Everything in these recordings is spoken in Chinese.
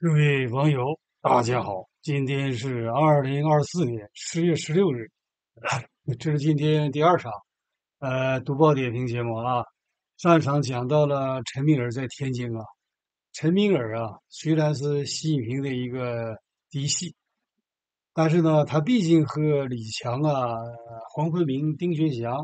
各位网友，大家好，今天是2024年10月16日，这是今天第二场读报点评节目啊。上一场讲到了陈敏尔在天津啊，陈敏尔啊，虽然是习近平的一个嫡系，但是呢，他毕竟和李强啊、黄坤明、丁薛祥、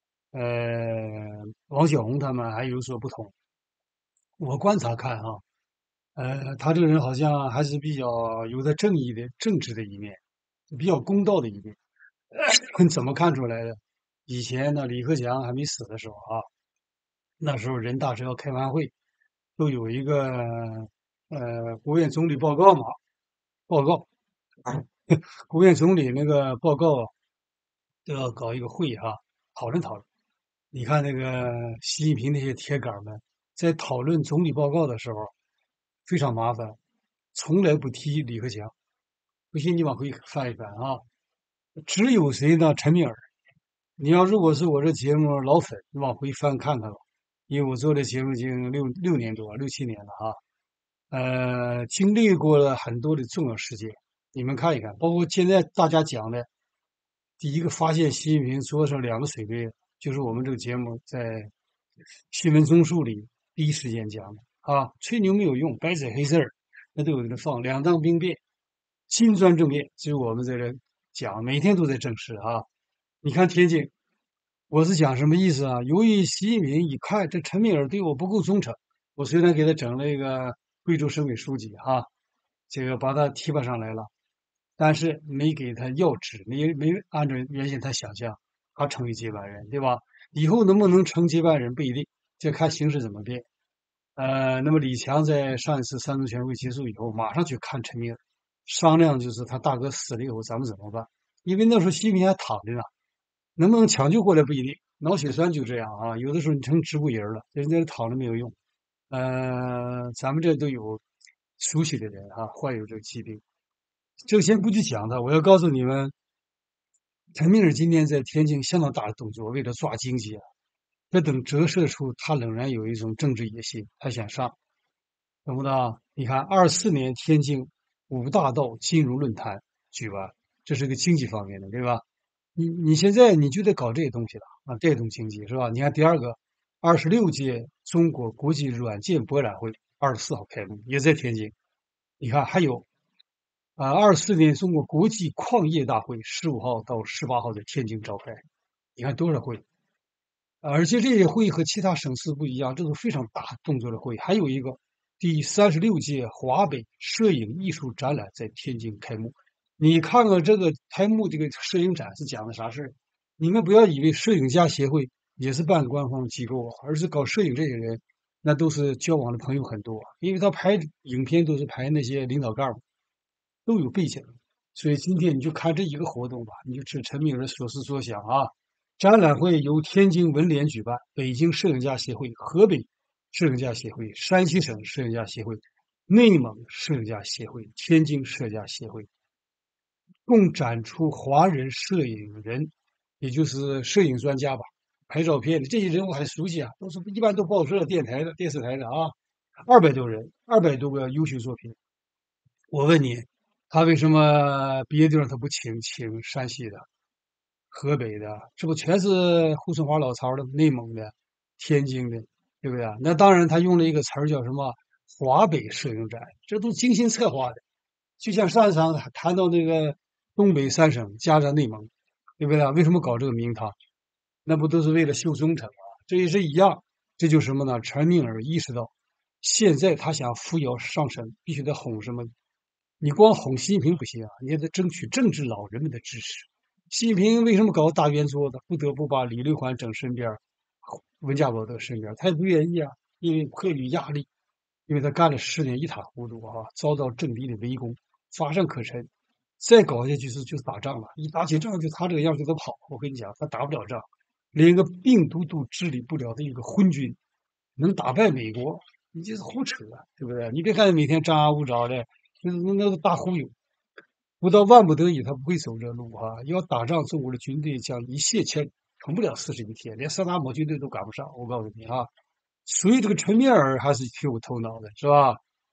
王小红他们还有所不同。我观察看啊，他这个人好像还是比较有着正义的、正直的一面，比较公道的一面。怎么看出来的？以前呢，李克强还没死的时候啊，那时候人大是要开完会，都有一个国务院总理报告嘛，报告，国务院总理那个报告都要搞一个会哈、讨论讨论。你看那个习近平那些铁杆们，在讨论总理报告的时候，非常麻烦，从来不提李克强。不信你往回翻一翻啊，只有谁呢？陈敏尔。你要如果是我这节目老粉，你往回翻看看吧，因为我做这节目已经六年多6、7年了啊。经历过了很多的重要事件，你们看一看，包括现在大家讲的，第一个发现习近平桌上2个水杯，就是我们这个节目在新闻综述里第一时间讲的啊。吹牛没有用，白纸黑字儿那都有人放。两当兵变，金砖政变，只有我们在这讲，每天都在证实啊。你看天津，我是讲什么意思啊？由于习近平一看这陈敏尔对我不够忠诚，我虽然给他整了一个贵州省委书记哈，这个把他提拔上来了，但是没给他要职，没按照原先他想象，他成为接班人，对吧？以后能不能成接班人不一定，这看形势怎么变。那么李强在上一次三中全会结束以后，马上去看陈敏尔，商量就是他大哥死了以后咱们怎么办？因为那时候习近平还躺着呢，能不能抢救过来不一定。脑血栓就这样啊，有的时候你成植物人了，人在这躺着没有用。咱们这都有熟悉的人啊，患有这个疾病。这个先不去讲他，我要告诉你们，陈敏尔今天在天津相当大的动作，为了抓经济啊，这等折射出他仍然有一种政治野心，他想上，懂不懂？你看24年天津5大道金融论坛举办，这是个经济方面的，对吧？你现在你就得搞这些东西了啊，带动经济是吧？你看第二个，26届中国国际软件博览会24号开幕，也在天津。你看还有24年中国国际矿业大会15号到18号在天津召开，你看多少会？而且这些会和其他省市不一样，这是非常大动作的会。还有一个第36届华北摄影艺术展览在天津开幕。你看看这个开幕这个摄影展是讲的啥事儿？你们不要以为摄影家协会也是半官方机构啊，而是搞摄影这些人，那都是交往的朋友很多，因为他拍影片都是拍那些领导干部，都有背景。所以今天你就看这一个活动吧，你就知陈敏尔所思所想啊。展览会由天津文联举办，北京摄影家协会、河北摄影家协会、山西省摄影家协会、内蒙摄影家协会、天津摄影家协会，共展出华人摄影人，也就是摄影专家吧，拍照片的这些人我很熟悉啊，都是一般都报社、电台的、电视台的啊，200多人，200多个优秀作品。我问你，他为什么别的地方他不请山西的、河北的？这不全是呼春华老巢的、内蒙的、天津的，对不对啊？那当然，他用了一个词儿叫什么“华北摄影展”，这都精心策划的。就像上一场谈到那个东北3省加上内蒙，对不对啊？为什么搞这个名堂？那不都是为了秀忠诚吗？这也是一样。这就是什么呢？陈敏尔意识到，现在他想扶摇上升，必须得哄什么？你光哄习近平不行啊，你也得争取政治老人们的支持。习近平为什么搞大圆桌子？不得不把李六环整身边温家宝这个身边他也不愿意啊，因为迫于压力，因为他干了10年一塌糊涂啊，遭到政敌的围攻，乏善可陈。再搞下去就是打仗了，一打起仗就他这个样就得跑。我跟你讲，他打不了仗，连个病毒都治理不了的一个昏君，能打败美国？你这是胡扯啊，对不对？你别看每天张牙舞爪的，那都大忽悠。不到万不得已，他不会走这路啊！要打仗，中国的军队将一泻千里，撑不了41天，连萨达姆军队都赶不上。我告诉你啊，所以这个陈敏尔还是挺有头脑的，是吧？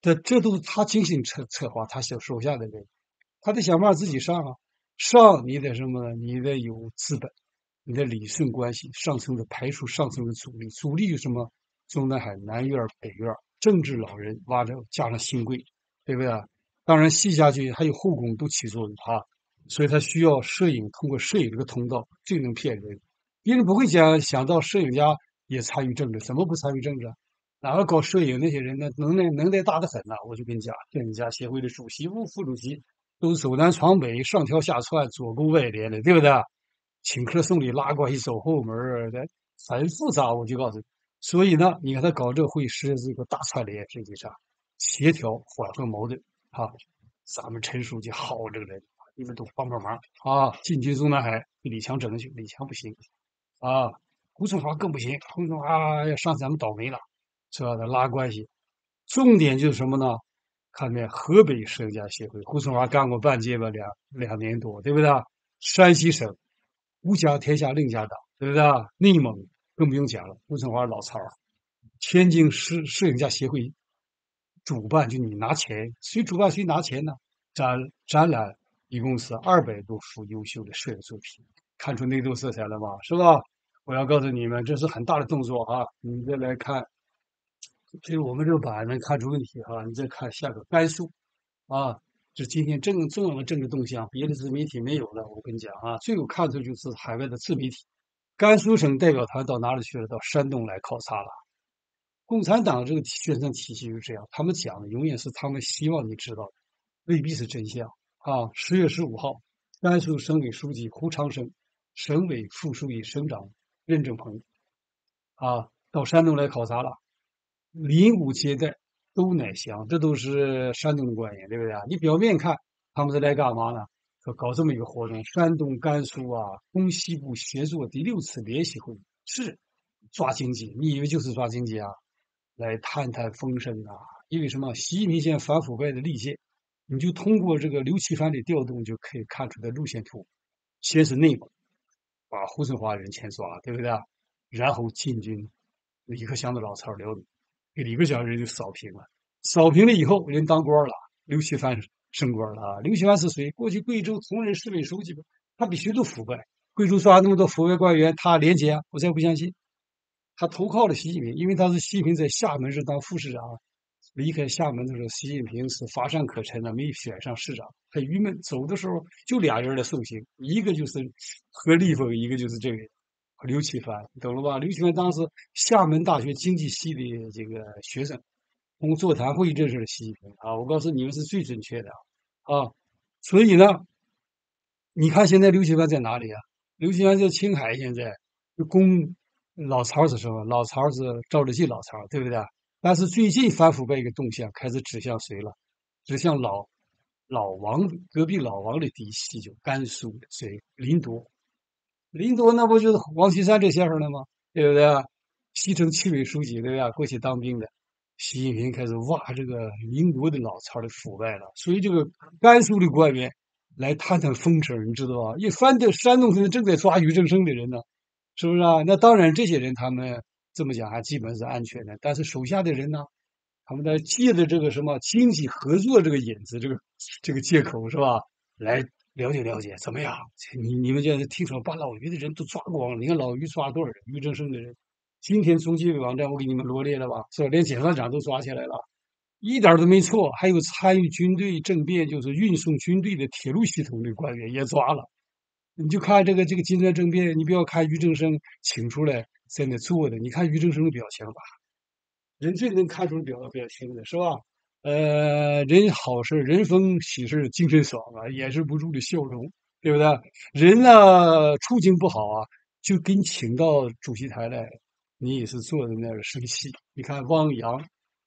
这都是他精心策划，他手下的人，他得想办法自己上啊。上你得什么呢？你得有资本，你得理顺关系，上层的排除上层的阻力，阻力有什么？中南海南院北院，政治老人挖着加上新贵，对不对？当然细下去还有后宫都起作用啊，所以他需要摄影，通过摄影这个通道最能骗人。别人不会想到摄影家也参与政治，怎么不参与政治啊？哪个搞摄影那些人呢？能耐大得很呐、我就跟你讲，摄影家协会的主席、副主席都是走南闯北、上挑下窜、左勾外连的，对不对？请客送礼、拉关系、走后门的很复杂。我就告诉你，所以呢，你看他搞这个会是这个大串联，实际上协调缓和矛盾啊。咱们陈书记好这个人，你们都帮忙啊！进军中南海，李强整去，李强不行啊，胡春华更不行，胡春华要上咱们倒霉了。是吧？拉关系，重点就是什么呢？看见河北摄影家协会，胡春华干过半届吧，两年多，对不对？山西省无家天下另家党，对不对？内蒙更不用讲了，胡春华老曹儿。天津市摄影家协会主办，就你拿钱，谁主办谁拿钱呢？展览一共是200多幅优秀的摄影作品，看出内斗色彩了吧？是吧？我要告诉你们，这是很大的动作啊！你再来看，这我们这个版能看出问题啊！你再看下个甘肃啊，这今天重要的政治动向，别的自媒体没有了。我跟你讲啊，最有看头就是海外的自媒体。甘肃省代表团到哪里去了？到山东来考察了。共产党这个宣传体系就是这样，他们讲的永远是他们希望你知道的，未必是真相啊。10月15号，甘肃省委书记胡长生、省委副书记、省长任正鹏到山东来考察了。临武接待，都乃详，这都是山东的官员，对不对啊？你表面看他们是来干嘛呢？说搞这么一个活动，山东、甘肃东西部协作第6次联席会议，是抓经济，你以为就是抓经济啊？来探探风声啊！因为什么？习近平现在反腐败的立宪，你就通过这个刘奇帆的调动就可以看出的路线图。先是内蒙，把胡春华人先抓，对不对？然后进军李克强的老巢辽宁，给李克强人就扫平了。扫平了以后，人当官了，刘奇帆升官了啊！刘奇帆是谁？过去贵州同仁市委书记吧，他比谁都腐败。贵州抓那么多腐败官员，他廉洁啊？我才不相信。他投靠了习近平，因为他是习近平在厦门是当副市长，离开厦门的时候，习近平是乏善可陈的，没选上市长，很郁闷。走的时候就俩人来送行，一个就是何立峰，一个就是这个刘奇帆，懂了吧？刘奇帆当时厦门大学经济系的这个学生，通过座谈会认识了习近平啊。我告诉你们是最准确的啊。所以呢，你看现在刘奇帆在哪里啊？刘奇帆在青海，现在就攻老巢是什么？老巢是赵志绩老巢，对不对？但是最近反腐败一个动向开始指向谁了？指向老王隔壁老王的嫡系，就甘肃的谁？林铎。林铎那不就是王岐山这先生了吗？对不对？西城区委书记，对不对？过去当兵的。习近平开始挖这个林铎的老巢的腐败了，所以这个甘肃的官员来探探风声，你知道吧？一翻的山东现在正在抓俞正声的人呢，是不是啊？那当然，这些人他们这么讲还基本是安全的，但是手下的人呢，他们在借着这个什么经济合作这个引子，这个借口是吧？来了解了解怎么样？你们现在听说把老俞的人都抓光了？你看老俞抓了多少人？俞正声的人，今天中纪委网站我给你们罗列了吧？是吧？连检察长都抓起来了，一点都没错。还有参与军队政变，就是运送军队的铁路系统的官员也抓了。你就看这个金砖政变，你不要看俞正声请出来在那做的，你看俞正声的表情吧，人最能看出表情的是吧？人好事，人逢喜事精神爽啊，掩饰不住的笑容，对不对？人呢处境不好就给你请到主席台来，你也是坐在那儿生气。你看汪洋，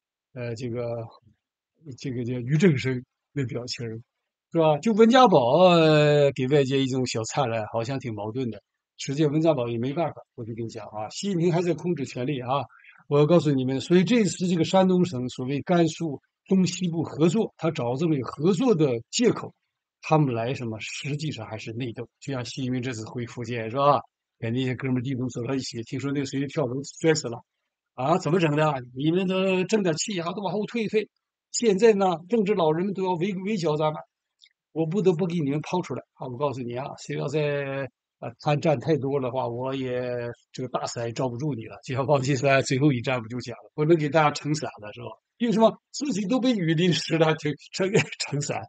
这个叫俞正声那表情是吧？就温家宝给外界一种小灿烂，好像挺矛盾的。实际上温家宝也没办法，我就跟你讲习近平还在控制权力我要告诉你们，所以这次这个山东省所谓甘肃东西部合作，他找这么一个合作的借口，他们来什么？实际上还是内斗。就像习近平这次回福建是吧？跟那些哥们儿弟兄走到一起，听说那谁跳楼摔死了怎么整的？你们都争点气都往后退一退。 现在呢，政治老人们都要围剿咱们，我不得不给你们抛出来啊！我告诉你啊，谁要再参战太多的话，我也这个大赛也罩不住你了。就像王岐山最后一战不就讲了，不能给大家撑伞了，是吧？因为什么？自己都被雨淋湿了，就撑伞。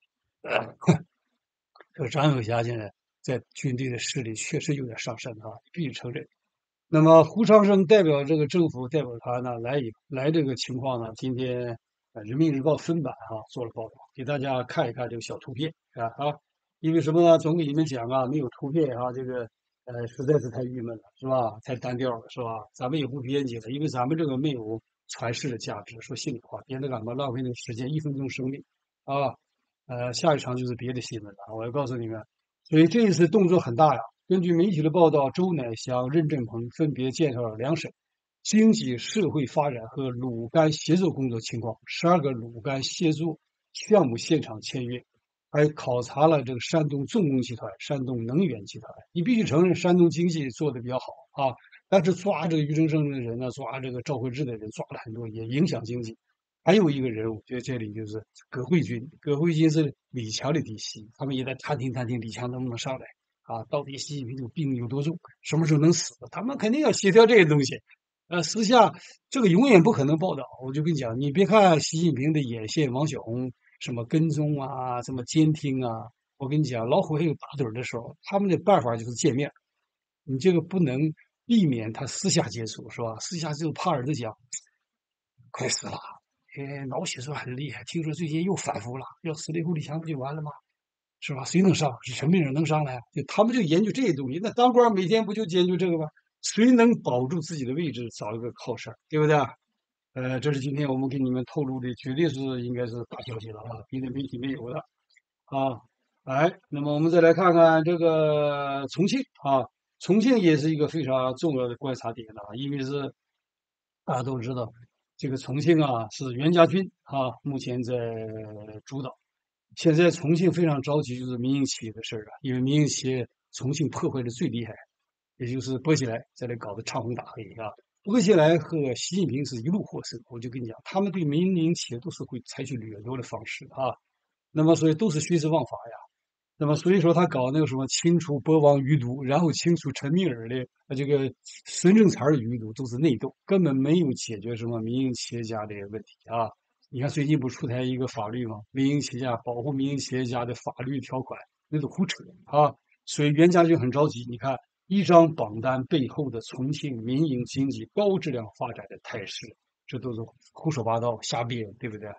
这个张友侠现在在军队的势力确实有点上升啊，必须承认。那么胡长生代表这个政府代表团呢来这个情况呢，今天人民日报分版做了报道，给大家看一看这个小图片因为什么呢？总给你们讲啊，没有图片这个实在是太郁闷了，是吧？太单调了，是吧？咱们也不编辑了，因为咱们这个没有传世的价值。说心里话，编这干嘛？浪费那个时间，1分钟生命啊！下一场就是别的新闻了，我要告诉你们，所以这一次动作很大呀。根据媒体的报道，周乃祥、任正鹏分别介绍了两省经济社会发展和鲁甘协作工作情况，12个鲁甘协作项目现场签约，还考察了这个山东重工集团、山东能源集团。你必须承认，山东经济做的比较好啊，但是抓这个俞正声的人呢，抓这个赵慧智的人，抓了很多，也影响经济。还有一个人物，就这里就是葛慧军，葛慧军是李强的嫡系，他们也在探听李强能不能上来到底习近平这个病有多重，什么时候能死？他们肯定要协调这些东西。私下这个永远不可能报道。我就跟你讲，你别看习近平的眼线，王小红什么跟踪啊，什么监听啊，我跟你讲，老虎还有打盹的时候，他们的办法就是见面，你这个不能避免他私下接触，是吧？私下就怕儿子讲，快死了。脑血栓很厉害，听说最近又反复了，要死了以后李强不就完了吗？是吧？谁能上？是什么人能上来啊？就他们就研究这些东西。那当官每天不就研究这个吗？谁能保住自己的位置，找一个靠山，对不对？这是今天我们给你们透露的，绝对是应该是大消息了别的媒体没有的啊。那么我们再来看看这个重庆重庆也是一个非常重要的观察点因为是大家都知道，这个重庆是袁家军目前在主导。现在重庆非常着急，就是民营企业的事儿因为民营企业重庆破坏的最厉害，也就是薄熙来在这搞得唱红打黑薄熙来和习近平是一路货色，我就跟你讲，他们对民营企业都是会采取掠夺的方式那么所以都是徇私枉法那么所以说他搞那个什么清除博王余毒，然后清除陈敏尔的这个孙政才的余毒，都是内斗，根本没有解决什么民营企业家的问题你看最近不出台一个法律吗？民营企业家保护民营企业家的法律条款，那都胡扯所以袁家军很着急。你看一张榜单背后的重庆民营经济高质量发展的态势，这都是胡说八道、瞎编，对不对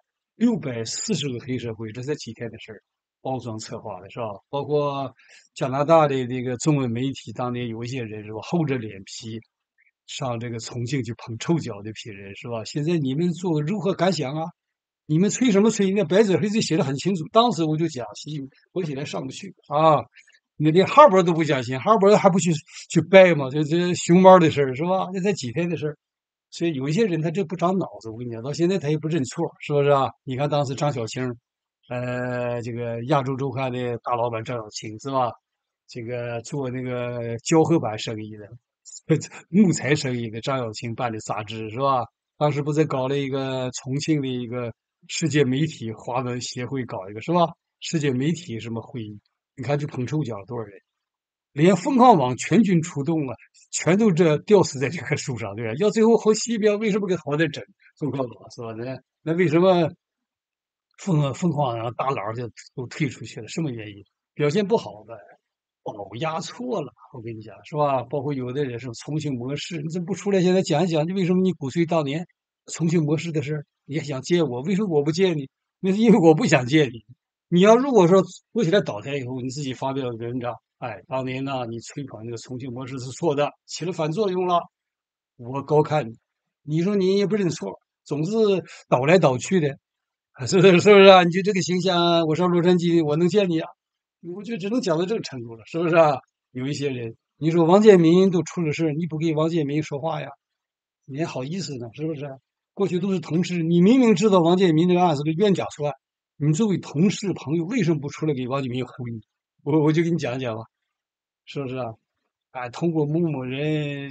？640个黑社会，这才几天的事儿。包装策划的是吧？包括加拿大的这个中文媒体，当年有一些人是吧，厚着脸皮上这个重庆去捧臭脚的批人是吧？现在你们如何感想你们吹什么吹？那白纸黑字写的很清楚。当时我就讲，我现在上不去你连哈勃都不相信，哈勃还不去掰吗？这熊猫的事儿是吧？那才几天的事儿。所以有一些人他这不长脑子，我跟你讲，到现在他也不认错，是不是你看当时张小青这个亚洲周刊的大老板张小青是吧？这个做那个胶合板生意的，木材生意的张小青办的杂志是吧？当时不是搞了一个重庆的一个世界媒体华文协会搞一个是吧？世界媒体什么会议？你看就捧臭脚多少人？连凤凰网全军出动了，全都吊死在这棵树上，对吧？要最后和西边为什么给好点整凤凰网是吧？那为什么凤凰大佬就都退出去了？什么原因？表现不好呗，保压错了。我跟你讲是吧？包括有的人是重庆模式，你怎么不出来现在讲一讲？你为什么你鼓吹当年重庆模式的事你还想见我？为什么我不见你？那是因为我不想见你。你要如果说国起来倒台以后，你自己发表一个文章，当年呢你吹捧那个重庆模式是错的，起了反作用了，我高看你。你说你也不认错，总是倒来倒去的，是不是你就这个形象，我上洛杉矶，我能见你我就只能讲到这个程度了，是不是有一些人，你说王建民都出了事你不给王建民说话呀？你还好意思呢？是不是？过去都是同事，你明明知道王建民这个案是个冤假错案，你作为同事朋友，为什么不出来给王建民呼吁？我就给你讲讲吧，是不是通过某某人，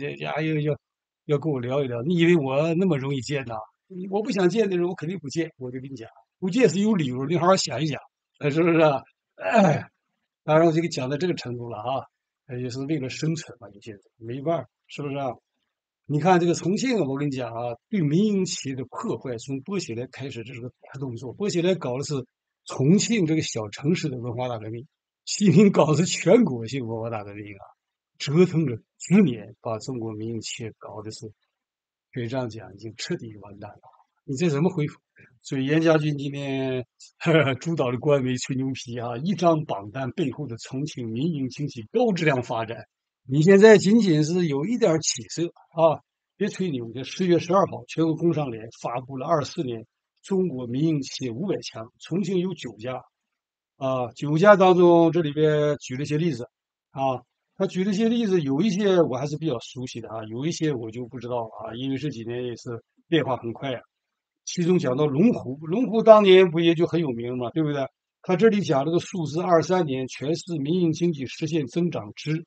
要跟我聊一聊，你以为我那么容易见呐？我不想见的人，我肯定不见。我就跟你讲， 估计也是有理由，你好好想一想，是不是啊？哎，当然我这个讲到这个程度了啊，也是为了生存嘛，有些人没办法，是不是啊？你看这个重庆，我跟你讲啊，对民营企业的破坏，从薄熙来开始，这是个大动作。薄熙来搞的是重庆这个小城市的文化大革命，习近平搞的是全国性文化大革命啊，折腾了10年，把中国民营企业搞的是，可以这样讲，已经彻底完蛋了。你这怎么恢复？所以严家军今天主导的官媒吹牛皮啊，一张榜单背后的重庆民营经济高质量发展。你现在仅仅是有一点起色啊，别吹牛。这10月12号，全国工商联发布了24年中国民营企业500强，重庆有9家啊，9家当中，这里边举了一些例子啊，他举了一些例子，有一些我还是比较熟悉的啊，有一些我就不知道了啊，因为这几年也是变化很快啊。其中讲到龙湖，龙湖当年不也就很有名嘛，对不对？他这里讲这个数字23年全市民营经济实现增长值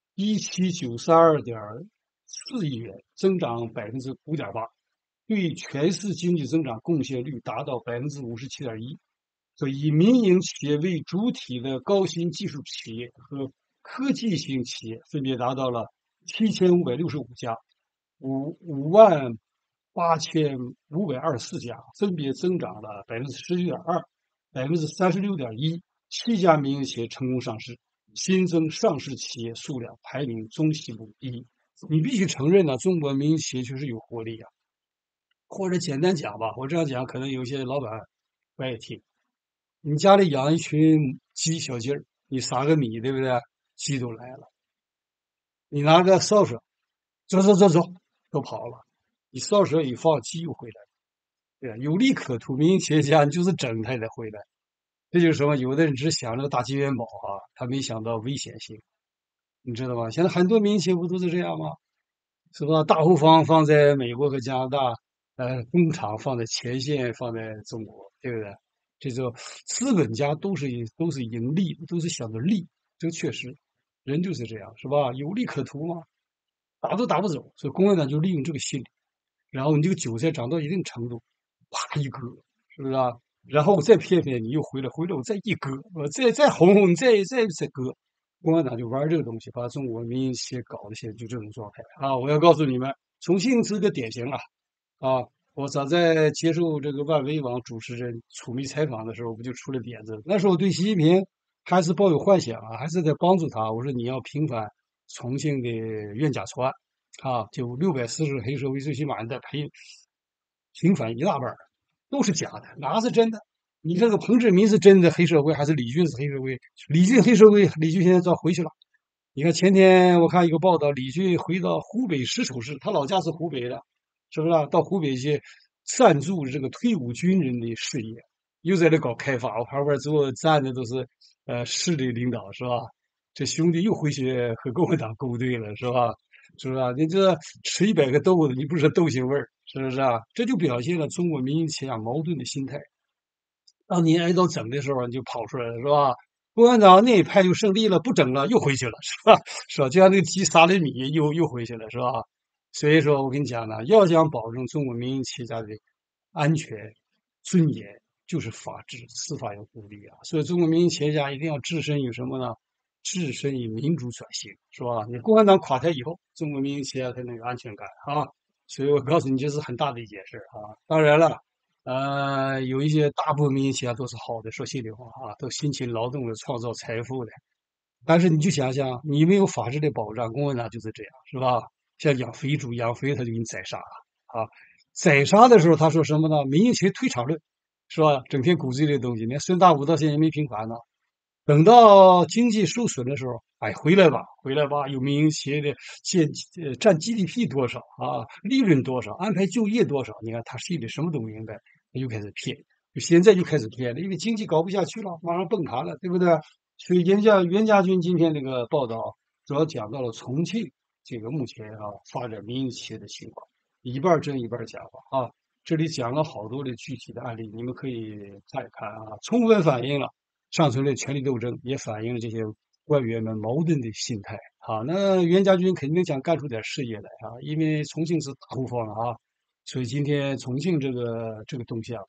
17932.4亿元，增长5.8%，对全市经济增长贡献率达到57.1%。所以以民营企业为主体的高新技术企业和科技型企业分别达到了7565家、58524家，分别增长了19.2%、36.1%。7家民营企业成功上市，新增上市企业数量排名中西部第一。你必须承认呢，中国民营企业确实有活力啊。或者简单讲吧，我这样讲可能有些老板不爱听。你家里养一群鸡小鸡儿，你撒个米，对不对？鸡都来了。你拿个扫帚，走走走走，都跑了。你扫帚一放，鸡又回来了。对啊，有利可图，民营企业家你就是整他也得回来。这就是什么？有的人只想着个大金元宝啊，他没想到危险性，你知道吧？现在很多民营企业不都是这样吗？是吧？大后方放在美国和加拿大，工厂放在前线，放在中国，对不对？这个资本家都是盈利，都是想着利，这个确实，人就是这样，是吧？有利可图嘛，打都打不走，所以共产党就利用这个心理，然后你这个韭菜长到一定程度，啪一割，是不是啊？然后我再骗骗你，又回来我再一割，我再哄哄你，再割，共产党就玩这个东西，把中国民营企业搞的现在就这种状态啊！我要告诉你们，重庆是个典型啊！啊，我早在接受这个万维网主持人楚密采访的时候，不就出了点子？那时候对习近平还是抱有幻想啊，还是在帮助他。我说你要平反重庆的冤假错案啊，就640黑社会，最起码你得平反一大半都是假的，哪是真的？你这个彭志民是真的黑社会，还是李俊是黑社会？李俊黑社会，李俊现在早回去了。你看前天我看一个报道，李俊回到湖北石头市，他老家是湖北的，是不是啊？到湖北去赞助这个退伍军人的事业，又在那搞开发。我旁边坐站的都是市的领导，是吧？这兄弟又回去和共产党勾兑了，是吧？是不是啊？你这吃100个豆子，你不是豆腥味儿，是不是啊？这就表现了中国民营企业矛盾的心态。当你挨到整的时候，你就跑出来了，是吧？共产党那一派就胜利了，不整了，又回去了，是吧？是吧？就像那个鸡撒了米，又回去了，是吧？所以说我跟你讲呢，要想保证中国民营企业家的安全、尊严，就是法治、司法要独立啊。所以中国民营企业家一定要置身于什么呢？置身于民主转型，是吧？你共产党垮台以后，中国民营企业才能有安全感啊。所以我告诉你，这是很大的一件事啊。当然了。有一些大部分民营企业都是好的，说心里话啊，都辛勤劳动的创造财富的。但是你就想想，你没有法治的保障，共产党就是这样，是吧？像养肥猪，养肥他就给你宰杀啊！宰杀的时候他说什么呢？民营企业退场论，是吧？整天鼓这类东西，连孙大武到现在没平反呢。等到经济受损的时候，哎，回来吧，回来吧，有民营企业的占 GDP 多少啊，利润多少，安排就业多少，你看他心里什么都明白，他又开始骗，就现在就开始骗了，因为经济搞不下去了，马上崩盘了，对不对？所以袁家军今天这个报道主要讲到了重庆这个目前发展民营企业的情况，一半真一半假话啊。这里讲了好多的具体的案例，你们可以看一看啊，充分反映了上层的权力斗争，也反映了这些官员们矛盾的心态。好，那袁家军肯定想干出点事业来啊，因为重庆是大后方啊，所以今天重庆这个东西啊，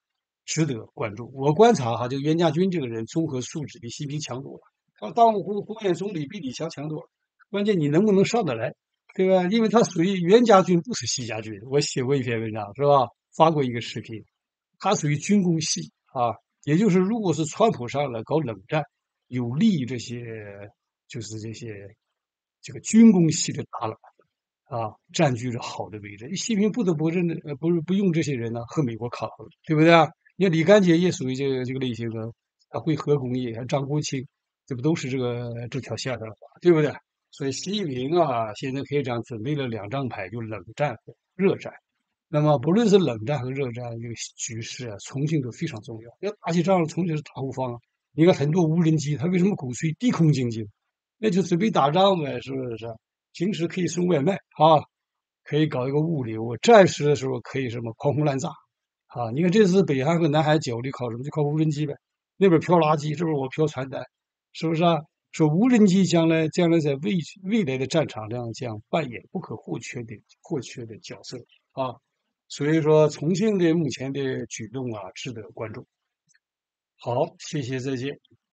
值得关注。我观察哈，这个袁家军这个人综合素质比习近平强多了，他当国务院总理比李强多了。关键你能不能上得来，对吧？因为他属于袁家军，不是习家军。我写过一篇文章是吧？发过一个视频，他属于军工系啊，也就是如果是川普上来搞冷战，有利于这些就是这些这个军工系的大佬占据着好的位置。习近平不得不认的，不是不用这些人呢，和美国抗衡，对不对啊？你看李干杰也属于这个类型的，他会核工业，张国清，这不都是这条线上的，对不对？所以习近平啊，现在可以讲准备了两张牌，就冷战和热战。那么不论是冷战和热战，这个局势啊，重庆都非常重要。要打起仗来，重庆是大后方啊。你看很多无人机，他为什么鼓吹低空经济？那就准备打仗呗，是不是？平时可以送外卖可以搞一个物流，战时的时候可以什么狂轰滥炸你看这次北韩和南海角力靠什么？就靠无人机呗。那边飘垃圾，这边我飘传单，是不是啊？说无人机将来在未来的战场上将扮演不可或缺的角色啊。所以说，重庆的目前的举动啊，值得关注。好，谢谢，再见。